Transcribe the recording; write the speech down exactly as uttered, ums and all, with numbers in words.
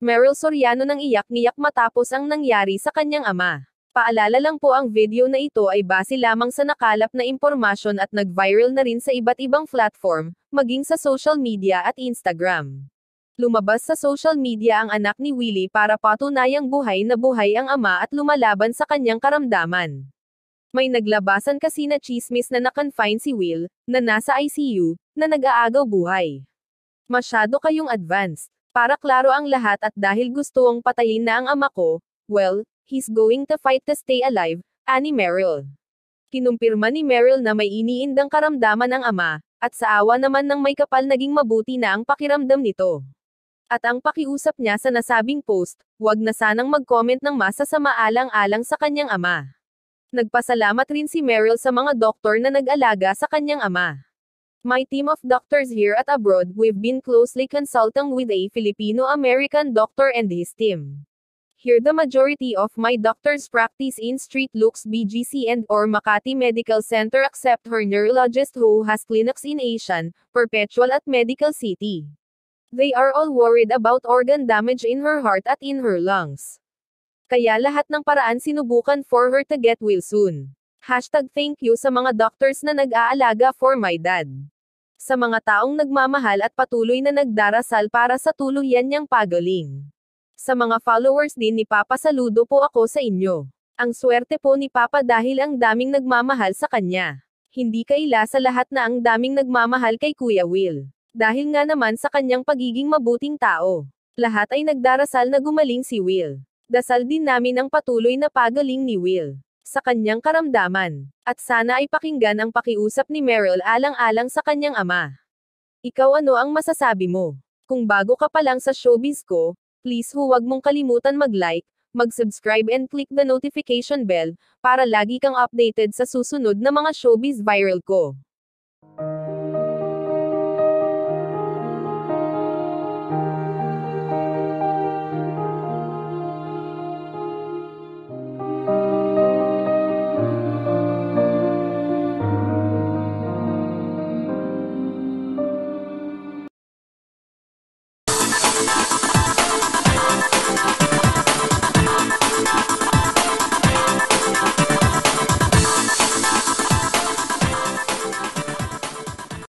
Meryl Soriano nang iyak-ngiyak matapos ang nangyari sa kanyang ama. Paalala lang po, ang video na ito ay base lamang sa nakalap na impormasyon at nag-viral na rin sa iba't ibang platform, maging sa social media at Instagram. Lumabas sa social media ang anak ni Willie para patunayang buhay na buhay ang ama at lumalaban sa kanyang karamdaman. May naglabasan kasi na chismis na na-confine si Will, na nasa I C U, na nag-aagaw buhay. Masyado kayong advanced. Para klaro ang lahat at dahil gustong patayin na ang ama ko, well, he's going to fight to stay alive, ani Meryl. Kinumpirma ni Meryl na may iniindang karamdaman ang ama, at sa awa naman ng may kapal naging mabuti na ang pakiramdam nito. At ang pakiusap niya sa nasabing post, wag na sanang mag-comment ng masasama-alang-alang sa kanyang ama. Nagpasalamat rin si Meryl sa mga doktor na nag-alaga sa kanyang ama. My team of doctors here at abroad, we've been closely consulting with a Filipino-American doctor and his team. Here the majority of my doctors practice in Street Looks B G C and or Makati Medical Center except her neurologist who has clinics in Asian, Perpetual at Medical City. They are all worried about organ damage in her heart at in her lungs. Kaya lahat ng paraan sinubukan for her to get well soon. Hashtag thank you sa mga doctors na nag-aalaga for my dad. Sa mga taong nagmamahal at patuloy na nagdarasal para sa tuluyan niyang pagaling. Sa mga followers din ni Papa, saludo po ako sa inyo. Ang swerte po ni Papa dahil ang daming nagmamahal sa kanya. Hindi kaila sa lahat na ang daming nagmamahal kay Kuya Will. Dahil nga naman sa kanyang pagiging mabuting tao. Lahat ay nagdarasal na gumaling si Will. Dasal din namin ang patuloy na pagaling ni Will sa kanyang karamdaman. At sana ay pakinggan ang pakiusap ni Meryl alang-alang sa kanyang ama. Ikaw, ano ang masasabi mo? Kung bago ka pa lang sa showbiz ko, please huwag mong kalimutan mag-like, mag-subscribe and click the notification bell, para lagi kang updated sa susunod na mga showbiz viral ko.